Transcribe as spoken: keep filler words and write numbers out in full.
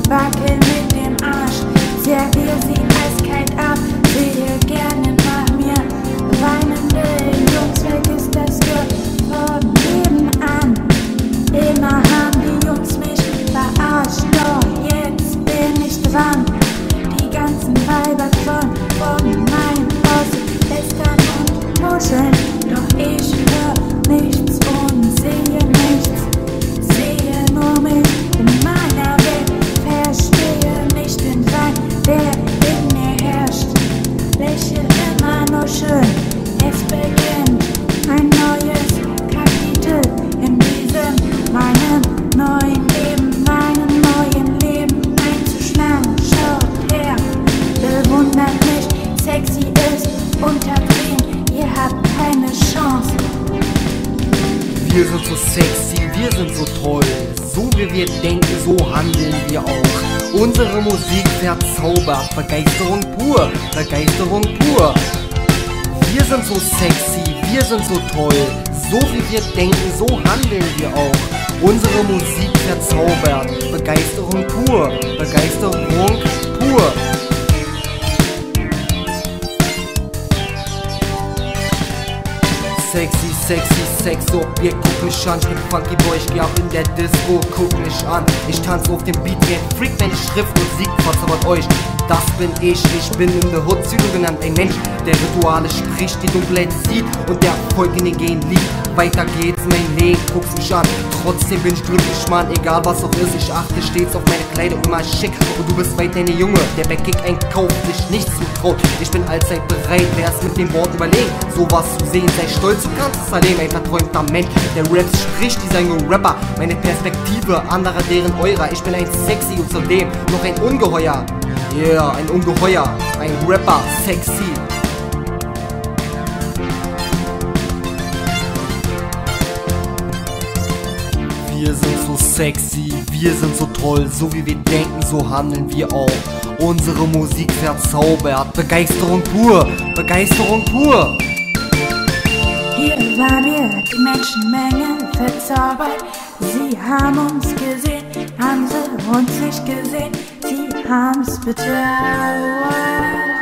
wackel mit dem Arsch, servier sie eiskalt ab, sehe gerne nach mir, weinende Jungs, vergiss das Gott von nebenan. Immer haben die Jungs mich verarscht, doch jetzt bin ich dran. Die ganzen Weiber von, von meinem Haus lästern und muscheln, doch ich hör nichts und sehe nichts, sehe nur mich in meiner Welt, verstehe nicht den Wein, der in mir herrscht, lächle immer nur schön, es beginnt ein neues Kapitel in diesem, meinem neuen Leben, meinem neuen Leben einzuschlagen. Schaut her, bewundert mich, sexy ist unterdrehen, ihr habt keine Chance. Wir sind so sexy, wir sind so toll, so wie wir denken, so handeln wir auch. Unsere Musik verzaubert, Begeisterung pur, Begeisterung pur. Wir sind so sexy, wir sind so toll, so wie wir denken, so handeln wir auch. Unsere Musik verzaubert, Begeisterung pur, Begeisterung pur. Sexy, sexy, Sexobjekt, guck mich an, ich bin Funky Boy, ich geh ab in der Disco, guck mich an. Ich tanze auf dem Beat wie ein Freak, meine Schrift und Sieg verzaubert euch. Das bin ich, ich bin in der Hood Zulu genannt, ein Mensch, der Rituale spricht, die Dunkelheit sieht und der Erfolg in den Gehen liegt. Weiter geht's, mein Leben, guck's mich an, trotzdem bin ich glücklich, Mann, egal was auch ist, ich achte stets auf meine Kleidung, immer schick. Und du bist weiterhin der Junge, der bei Kick einkauft, sich nichts zutraut. Ich bin allzeit bereit, wer es mit dem Wort überlegen, sowas zu sehen, sei stolz, du kannst es erleben, ein verträumter Mensch, der Raps spricht, dieser junge Rapper, meine Perspektive, andere deren eurer, ich bin ein Sexy und zudem noch ein Ungeheuer. Yeah, ein Ungeheuer, ein Rapper, sexy. Wir sind so sexy, wir sind so toll, so wie wir denken, so handeln wir auch. Unsere Musik verzaubert, Begeisterung pur, Begeisterung pur. Hier waren wir, die Menschenmenge verzaubert. Sie haben uns gesehen, haben sie uns nicht gesehen. Sie haben's betrauert.